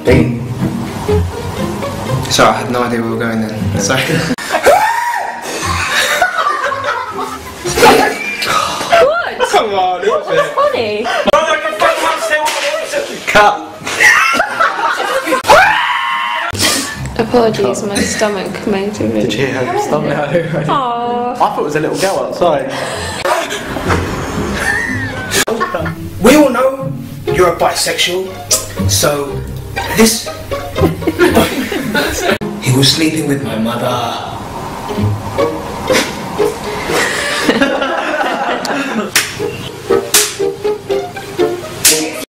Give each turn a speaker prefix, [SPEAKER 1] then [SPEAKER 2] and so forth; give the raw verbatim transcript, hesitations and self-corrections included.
[SPEAKER 1] Dean. Sorry, I had no idea we were going then. Sorry.
[SPEAKER 2] What?
[SPEAKER 1] Come on,
[SPEAKER 2] what was it? Funny?
[SPEAKER 1] Cut.
[SPEAKER 2] Apologies, my stomach made a really...
[SPEAKER 3] Did you have your stomach?
[SPEAKER 2] Aww.
[SPEAKER 3] I thought it was a little girl outside.
[SPEAKER 1] We all know you're a bisexual, so this... He was sleeping with my mother.